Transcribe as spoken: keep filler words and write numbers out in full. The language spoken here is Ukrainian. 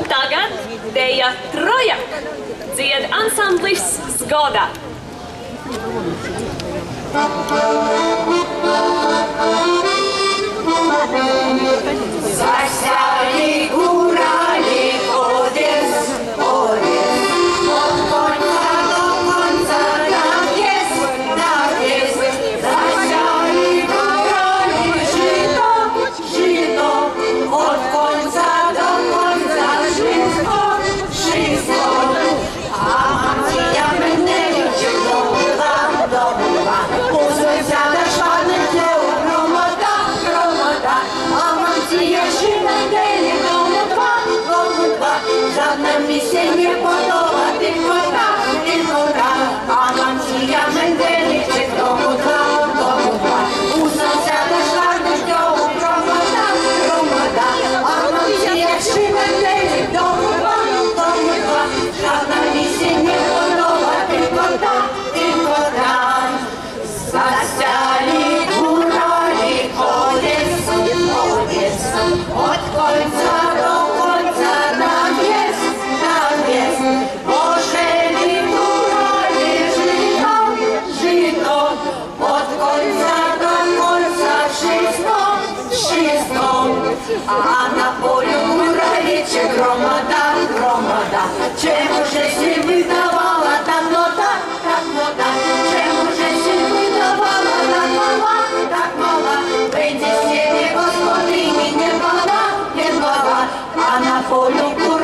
tagad deja Troja. Dzied ansamblis Zgoda. Засяли гурали, Одесс, Одесс, от конца до конца навес, навес. Засяли гурали, жито, жито, от конца до конца жизно, жизно. А мантия мене чудова, добра, пузося дошла на тлеу, громота, громота. А мантия шинаделі, дому два, дому два. Жадна місія не подола, ти кота, ти кота. А мантия мене дому два, дому два. Пузося дошла на тлеу, громота, громота. А мантия шинаделі, дому два, дому два. Жадна місія не подола, ти кота, ти кота. Засяли гурали, Одессу, Одессу, от конца до конца навес, навес. Пожили гурали, жито, жито, от конца до конца шестом, шестом. А на полю гураличе громада, громада. Чему же си выдавала так нота, так нота? Чему же си выдавала так мала, так мала? Вийди з сіни, Господині, не мала, не мала. А на полю